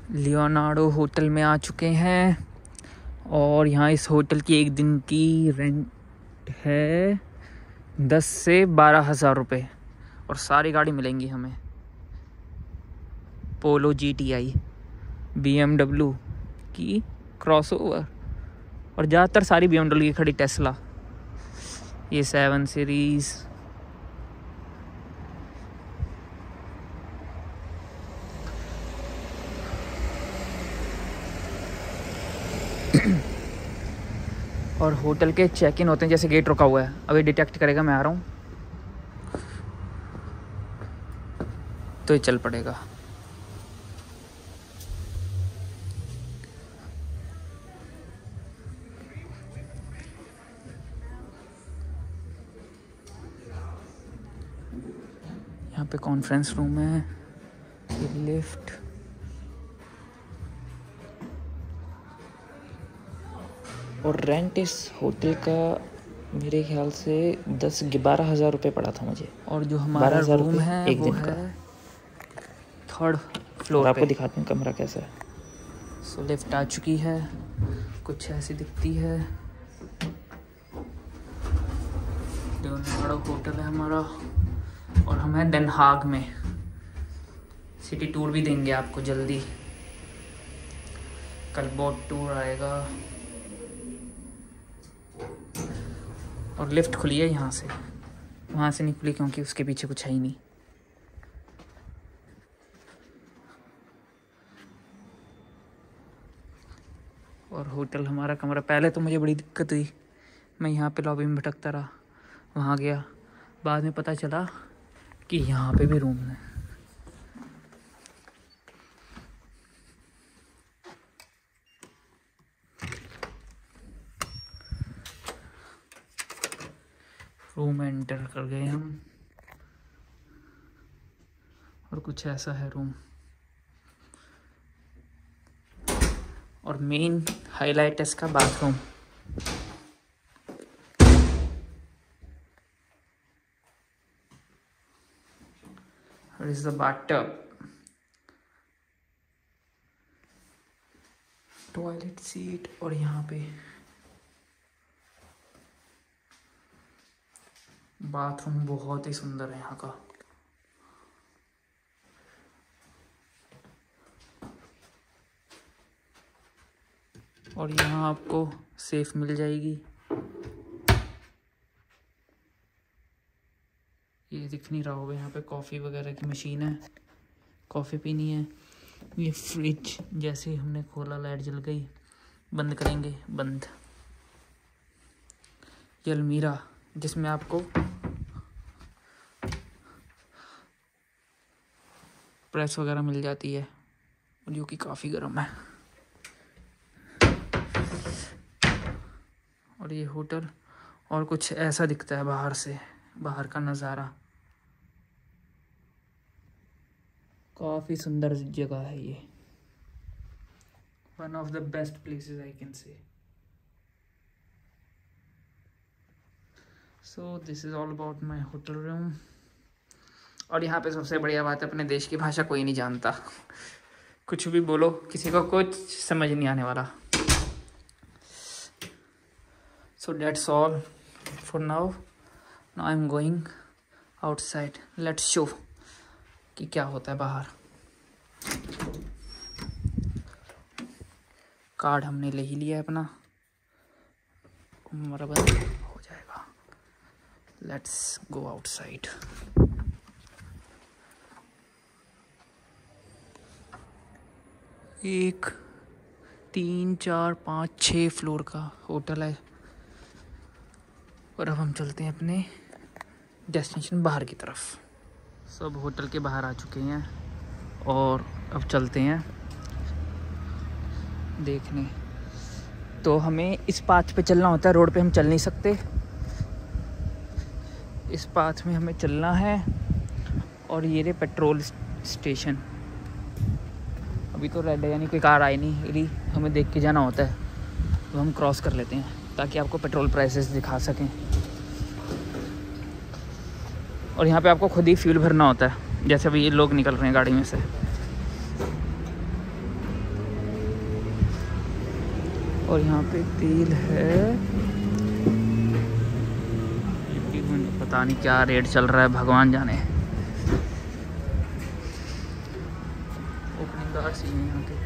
Leonardo hotel में आ चुके हैं और यहाँ इस होटल की एक दिन की रेंट है 10 से 12,000 रुपये और सारी गाड़ी मिलेंगी हमें। पोलो GTI, BMW की क्रॉसओवर और ज़्यादातर सारी BMW की खड़ी, टेस्ला, ये 7 सीरीज़। और होटल के चेक इन होते हैं, जैसे गेट रुका हुआ है, अभी डिटेक्ट करेगा मैं आ रहा हूँ तो ये चल पड़ेगा। यहाँ पे कॉन्फ्रेंस रूम है, ये लिफ्ट, और रेंट इस होटल का मेरे ख्याल से 10-12 हज़ार रुपये पड़ा था मुझे। और जो हमारा रूम है एक वो है 3rd फ्लोर। आपको दिखाते हैं कमरा कैसा है। सो लिफ्ट आ चुकी है, कुछ ऐसी दिखती है। लियोनार्डो होटल है हमारा और हम हैं Den Haag में। सिटी टूर भी देंगे आपको जल्दी, कल बोट टूर आएगा। और लिफ्ट खुली है यहाँ से, वहाँ से नहीं खुली क्योंकि उसके पीछे कुछ है ही नहीं। और होटल हमारा कमरा, पहले तो मुझे बड़ी दिक्कत हुई, मैं यहाँ पे लॉबी में भटकता रहा, वहाँ गया, बाद में पता चला कि यहाँ पे भी रूम है। रूम एंटर कर गए हम और कुछ ऐसा है रूम। और मेन हाईलाइट है इसका बाथरूम। और इस द बाथटब, टॉयलेट सीट, और यहाँ पे बाथरूम बहुत ही सुंदर है यहाँ का। और यहाँ आपको सेफ मिल जाएगी। ये दिख नहीं रहा होगा, यहाँ पे कॉफ़ी वगैरह की मशीन है, कॉफ़ी पीनी है। ये फ्रिज, जैसे ही हमने खोला लाइट जल गई, बंद करेंगे बंद। ये अलमीरा जिसमें आपको प्रेस वगैरह मिल जाती है, जो कि काफ़ी गर्म है। और ये होटल और कुछ ऐसा दिखता है बाहर से, बाहर का नज़ारा। काफ़ी सुंदर जगह है ये, one of the best places I can say. So this is all about my hotel room. और यहाँ पे सबसे बढ़िया बात है, अपने देश की भाषा कोई नहीं जानता, कुछ भी बोलो किसी को कुछ समझ नहीं आने वाला। So that's all for now. Now I'm going outside. Let's show कि क्या होता है बाहर। कार्ड हमने ले ही लिया है अपना, हमारा बंद हो जाएगा। Let's go outside. एक 3, 4, 5, 6 फ्लोर का होटल है। और अब हम चलते हैं अपने डेस्टिनेशन बाहर की तरफ। सब होटल के बाहर आ चुके हैं और अब चलते हैं देखने। तो हमें इस पाथ पे चलना होता है, रोड पे हम चल नहीं सकते, इस पाथ में हमें चलना है। और ये रे पेट्रोल स्टेशन, अभी तो रेड है यानी कोई कार आई नहीं, यदि हमें देख के जाना होता है तो हम क्रॉस कर लेते हैं ताकि आपको पेट्रोल प्राइसेस दिखा सकें। और यहाँ पे आपको खुद ही फ्यूल भरना होता है, जैसे अभी ये लोग निकल रहे हैं गाड़ी में से। और यहाँ पे तेल है, पता नहीं क्या रेट चल रहा है, भगवान जाने। ओपनिंग गार्ड्स ही हैं यहाँ के।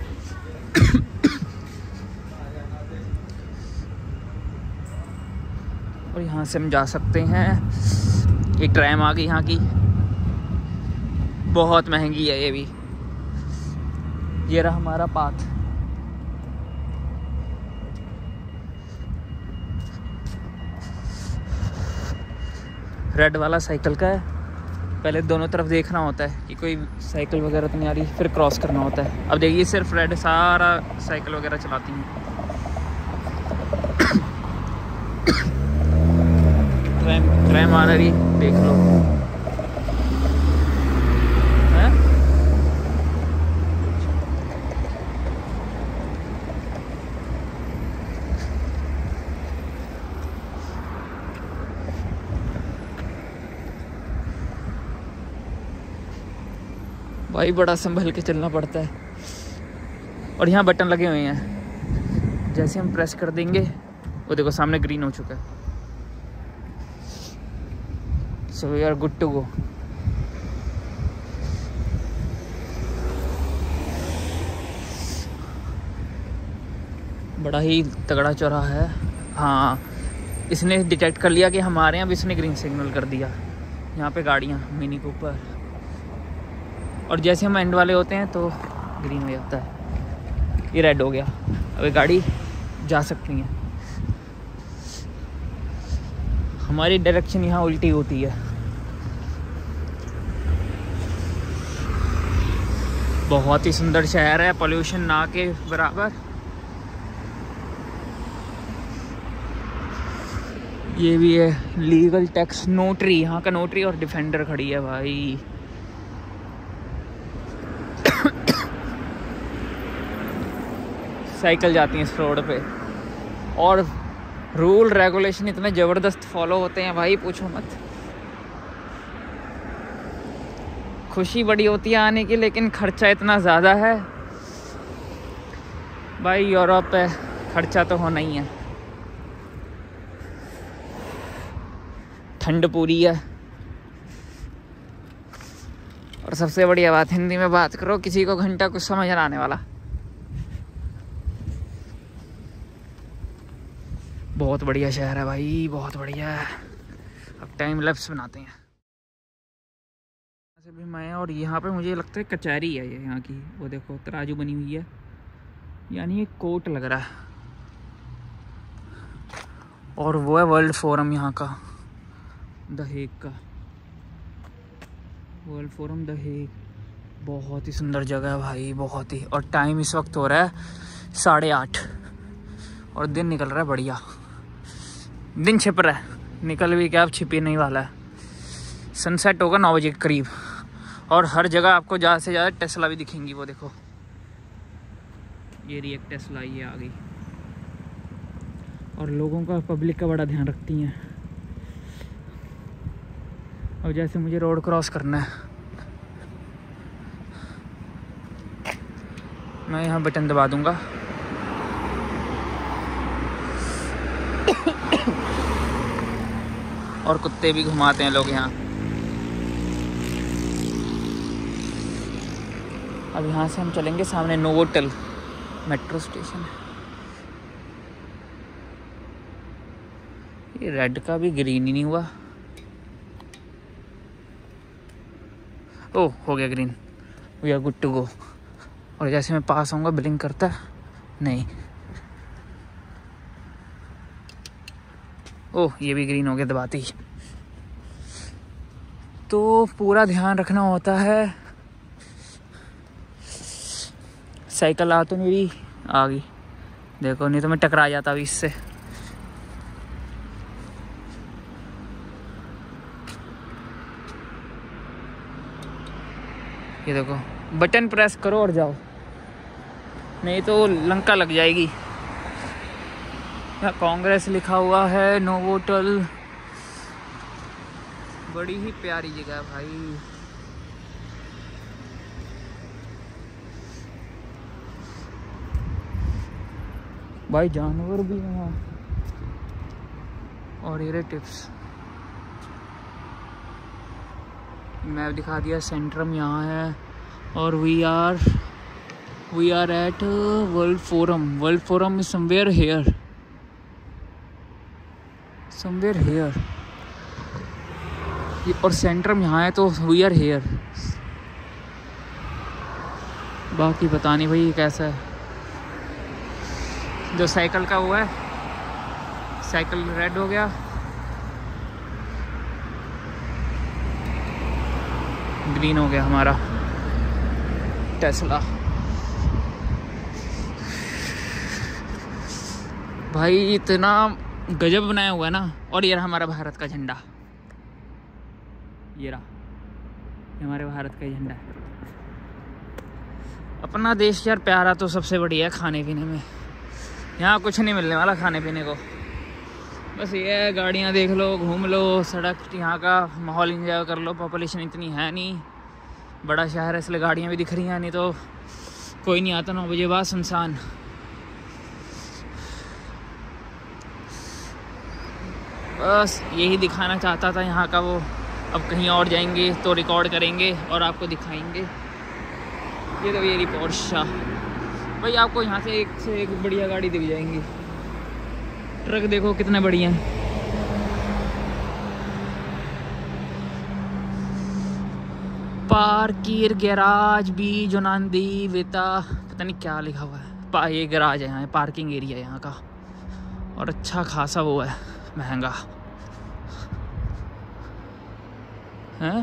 और यहाँ से हम जा सकते हैं, एक ट्रैम आ गई यहाँ की, बहुत महंगी है ये भी। ये रहा हमारा पाथ। रेड वाला साइकिल का है। पहले दोनों तरफ देखना होता है कि कोई साइकिल वगैरह तो नहीं आ रही, फिर क्रॉस करना होता है। अब देखिए सिर्फ रेड सारा साइकिल वगैरह चलाती हैं। ट्रैम आ रही, देख लो है? भाई बड़ा संभल के चलना पड़ता है। और यहाँ बटन लगे हुए हैं, जैसे हम प्रेस कर देंगे वो देखो सामने ग्रीन हो चुका है। So we are good to go. बड़ा ही तगड़ा चौराहा है। हाँ, इसने डिटेक्ट कर लिया कि हम आ रहे हैं, अब इसने ग्रीन सिग्नल कर दिया। यहाँ पे गाड़ियाँ मिनी कूपर, और जैसे हम एंड वाले होते हैं तो ग्रीन हो जाता है, ये रेड हो गया। अब ये गाड़ी जा सकती है। हमारी डायरेक्शन यहाँ उल्टी होती है। बहुत ही सुंदर शहर है, पोल्यूशन ना के बराबर। ये भी है लीगल टैक्स नोटरी, यहाँ का नोटरी और डिफेंडर खड़ी है भाई। साइकिल जाती है इस रोड पे, और रूल रेगुलेशन इतने ज़बरदस्त फॉलो होते हैं भाई, पूछो मत। खुशी बड़ी होती है आने की, लेकिन खर्चा इतना ज़्यादा है भाई। यूरोप है, खर्चा तो होना ही है। ठंड पूरी है, और सबसे बढ़िया बात, हिंदी में बात करो, किसी को घंटा कुछ समझ ना आने वाला। बहुत बढ़िया शहर है भाई, बहुत बढ़िया। अब टाइम लैप्स बनाते हैं से भी मैं। और यहाँ पे मुझे लगता है कचहरी है ये यहाँ की, वो देखो तराजू बनी हुई है, यानी ये कोर्ट लग रहा है। और वो है वर्ल्ड फोरम यहाँ का, द हेग का वर्ल्ड फोरम द हेग। बहुत ही सुंदर जगह है भाई, बहुत ही। और टाइम इस वक्त हो रहा है 8:30 और दिन निकल रहा है बढ़िया। दिन छिप रहा है, निकल भी क्या, अब छिपे नहीं वाला है। सनसेट होगा 9 बजे के करीब, और हर जगह आपको ज़्यादा से ज़्यादा टेस्ला भी दिखेंगी। वो देखो ये रही एक टेस्ला, ये आ गई। और लोगों का, पब्लिक का बड़ा ध्यान रखती हैं। और जैसे मुझे रोड क्रॉस करना है, मैं यहाँ बटन दबा दूंगा, और कुत्ते भी घुमाते हैं लोग यहाँ। अब यहाँ से हम चलेंगे सामने नोवोटेल मेट्रो स्टेशन है। ये रेड का भी ग्रीन ही नहीं हुआ। ओह, हो गया green, we are good to go. और जैसे मैं पास आऊँगा ब्लिंक करता है नहीं। ओह, ये भी ग्रीन हो गया दबाते ही। तो पूरा ध्यान रखना होता है। साइकिल आ तो नहीं रही, आ गई देखो, नहीं तो मैं टकरा जाता अभी इससे। ये देखो, बटन प्रेस करो और जाओ, नहीं तो लंका लग जाएगी। कांग्रेस लिखा हुआ है, नोवोटेल। बड़ी ही प्यारी जगह है भाई। भाई जानवर भी हैं वहाँ। और ये टिप्स मैप दिखा दिया। सेंट्रम यहाँ है और we are at world forum. World forum is somewhere here और सेंट्रम यहाँ है, तो वी आर हेयर। बाकी पता नहीं भाई कैसा है। जो साइकिल का हुआ है, साइकिल रेड हो गया, ग्रीन हो गया हमारा टेस्ला। भाई इतना गजब बनाया हुआ है ना। और ये रहा हमारा भारत का झंडा, ये हमारे भारत का झंडा है। अपना देश यार प्यारा तो सबसे बढ़िया है खाने पीने में। यहाँ कुछ नहीं मिलने वाला खाने पीने को, बस ये है गाड़ियाँ देख लो, घूम लो, सड़क, यहाँ का माहौल एंजॉय कर लो। पॉपुलेशन इतनी है नहीं, बड़ा शहर है इसलिए गाड़ियाँ भी दिख रही हैं, नहीं तो कोई नहीं आता 9 बजे बाद सुनसान। बस यही दिखाना चाहता था यहाँ का वो। अब कहीं और जाएंगे तो रिकॉर्ड करेंगे और आपको दिखाएंगे। ये तो ये पोर्शा भाई, आपको यहाँ से एक बढ़िया गाड़ी दिख जाएंगी। ट्रक देखो कितने बढ़िया हैं। पार्किर गैराज बी जोनांदी वेता, पता नहीं क्या लिखा हुआ है। ये गैराज है यहाँ, पार्किंग एरिया है यहाँ का। और अच्छा खासा वो है, महंगा है।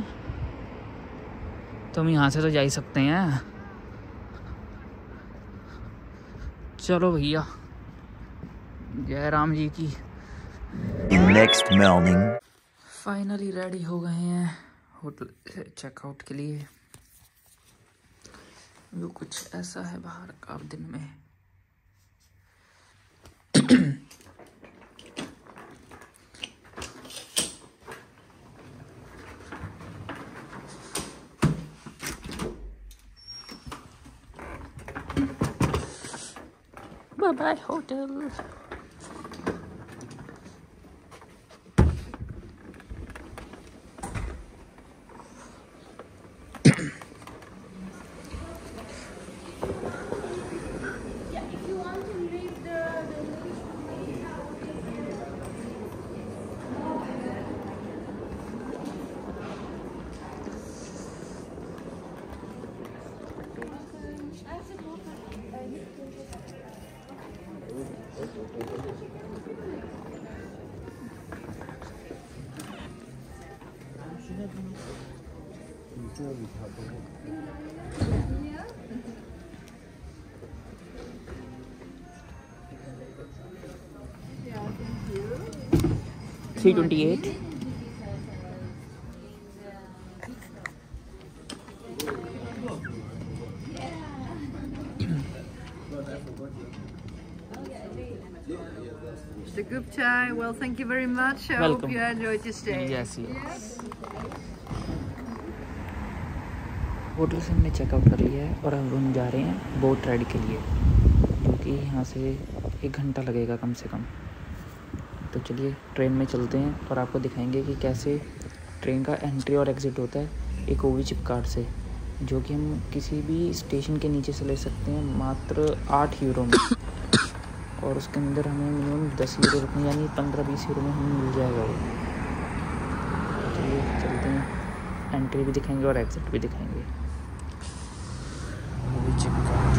तुम यहाँ से तो जा ही सकते हैं। चलो भैया, जय राम जी की। नेक्स्ट मॉर्निंग फाइनली रेडी हो गए हैं होटल से चेकआउट के लिए। वो कुछ ऐसा है बाहर का दिन में। Bye bye hotel. $328. Mr. Gupta, well, thank you very much. I Welcome. hope you enjoyed your stay. Yes. Hotel से हमने चेकआउट कर लिया है और हम जा रहे हैं बोट राइड के लिए, जो कि यहाँ से 1 घंटा लगेगा कम से कम। तो चलिए ट्रेन में चलते हैं और आपको दिखाएंगे कि कैसे ट्रेन का एंट्री और एग्ज़िट होता है एक ओवी चिप कार्ड से, जो कि हम किसी भी स्टेशन के नीचे से ले सकते हैं मात्र 8 यूरो में। और उसके अंदर हमें मिनिमम 10 यूरो रुपये यानी 15-20 यूरो में हमें मिल जाएगा वो। चलिए चलते हैं, एंट्री भी दिखाएंगे और एग्ज़िट भी दिखाएंगे। ओवी चिप कार्ड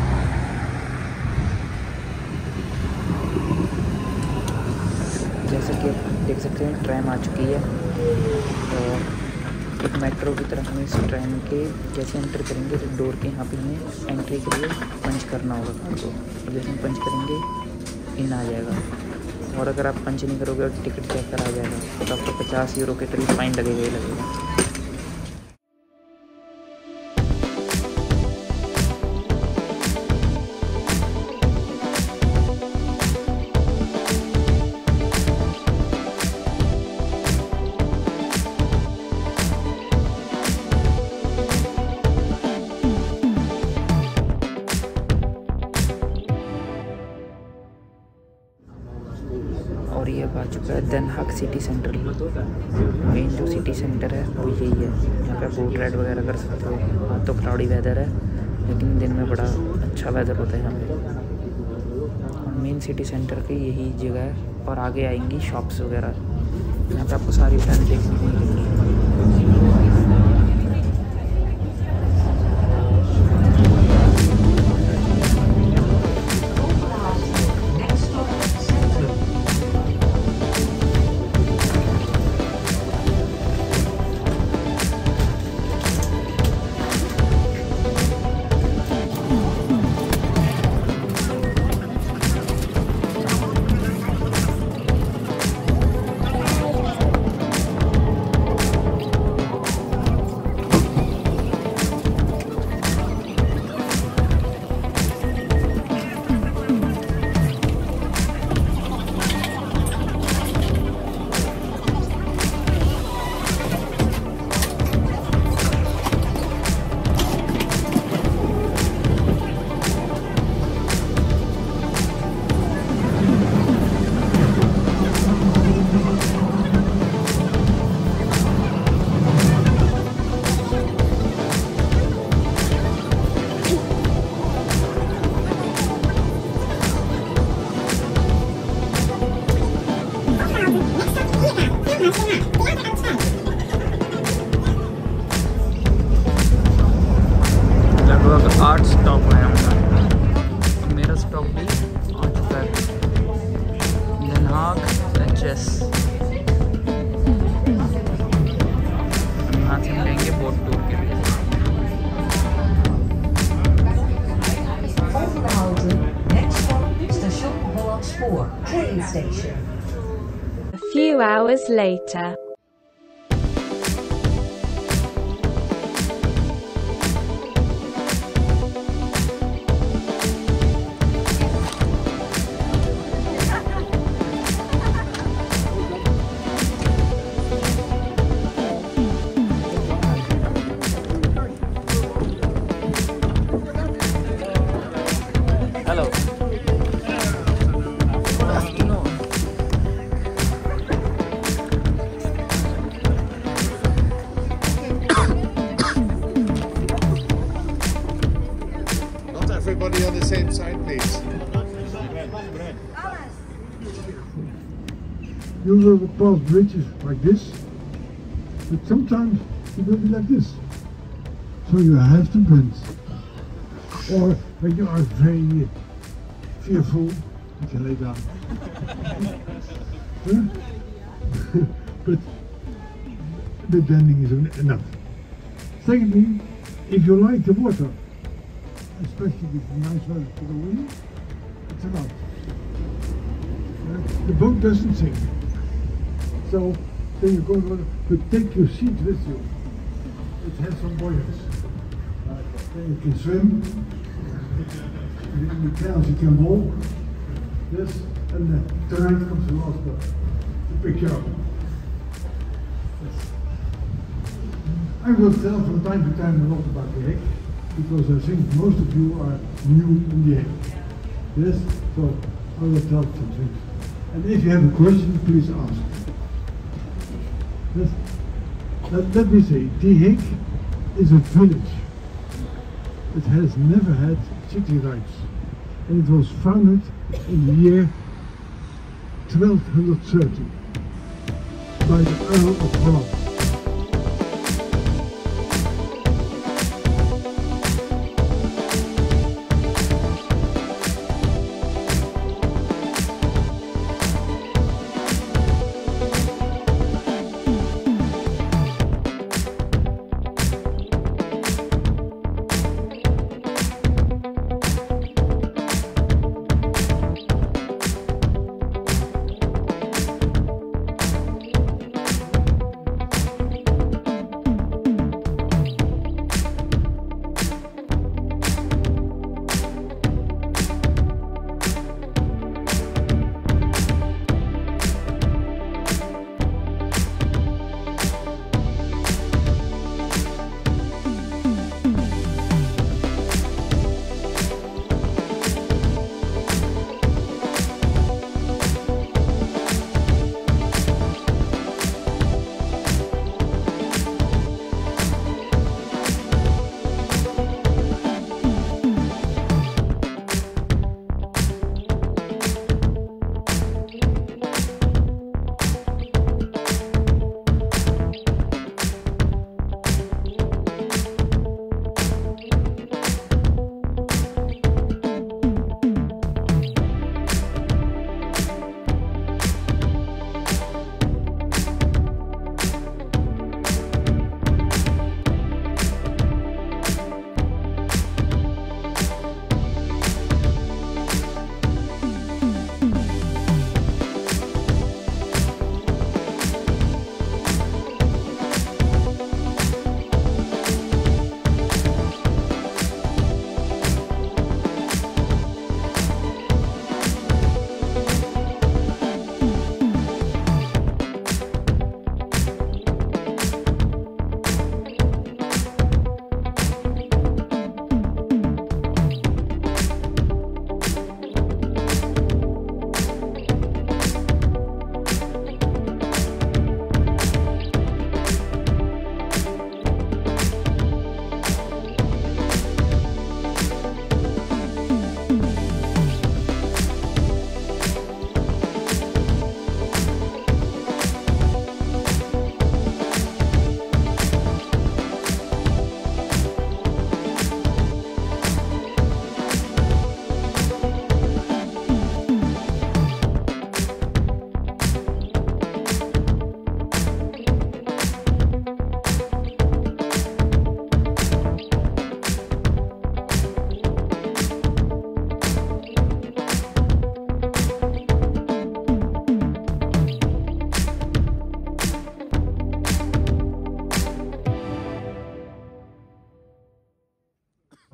जैसा कि आप देख सकते हैं ट्रेन आ चुकी है। और एक मेट्रो की तरह हमें इस ट्रेन के जैसे एंटर करेंगे तो डोर के यहाँ पे हमें एंट्री के लिए पंच करना होगा कार्ड को, और जैसे हम पंच करेंगे इन आ जाएगा। और अगर आप पंच नहीं करोगे और टिकट चेक करा जाएगा तो आपको 50 यूरो के करीब फाइन लगेगा ही लगेगा। Den Haag city centre, main जो सिटी सेंटर है वो यही है। यहाँ पे आप बोट राइड वगैरह कर सकते हो। हाँ तो क्लाउडी वेदर है, लेकिन दिन में बड़ा अच्छा वेदर होता है यहाँ पे। मेन सिटी सेंटर की यही जगह है और आगे आएंगी शॉप्स वगैरह। यहाँ पे आपको सारी ब्रांड देखने को मिलेंगी। लगभग 8 स्टॉप है हमारा। मेरा स्टॉप भी आ चुका है, Den Haag HS। यहाँ से हम लेंगे बोट टूर के लिए। A few hours later. Hello. Good afternoon. Not everybody on the same side, please. You will cross bridges like this, but sometimes it will be like this. So you have to bend. Or when you are very fearful, you can lay down. But the bending is enough. Secondly, if you like the water, especially with nice weather to go in, it's allowed. The boat doesn't sink. So then you go to water, but take your seat with you. It has some buoyance. Then you can swim. In the canals you can walk. Yes, and the terrain comes to last to pick you up. Yes. I will tell from time to time a lot about the Hek, because I think most of you are new in the Hek. Yes, so I will tell some things. And if you have a question, please ask. Yes. Let me say, The Hek is a village. It has never had city rights, and it was founded in the year 1230 by the Earl of Holland.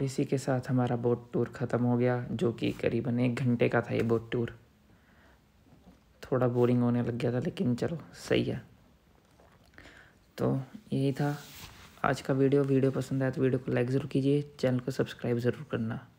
इसी के साथ हमारा boat tour ख़त्म हो गया, जो कि करीबन 1 घंटे का था ये बोट टूर। थोड़ा बोरिंग होने लग गया था, लेकिन चलो सही है। तो यही था आज का वीडियो। वीडियो पसंद आया तो वीडियो को लाइक ज़रूर कीजिए, चैनल को सब्सक्राइब ज़रूर करना।